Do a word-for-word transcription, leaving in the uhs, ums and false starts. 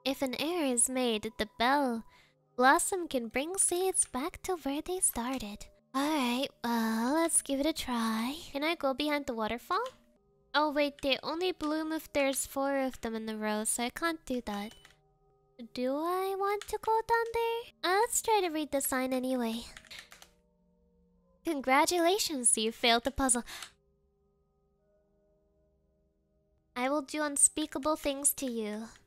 If an error is made, the bell blossom can bring seeds back to where they started. Alright, well, let's give it a try. Can I go behind the waterfall? Oh wait, they only bloom if there's four of them in a row, so I can't do that. Do I want to go down there? Uh, let's try to read the sign anyway. Congratulations, you failed the puzzle. I will do unspeakable things to you.